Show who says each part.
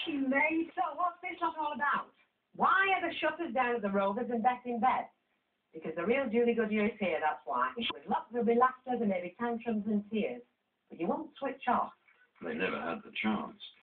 Speaker 1: she made.
Speaker 2: So what's this lot all about? Why are the shutters down at the Rovers and Beth in bed? Because the real Julie Goodyear is here, that's why. There'll be laughter, there may be tantrums and tears, but you won't switch off.
Speaker 3: They never had the chance.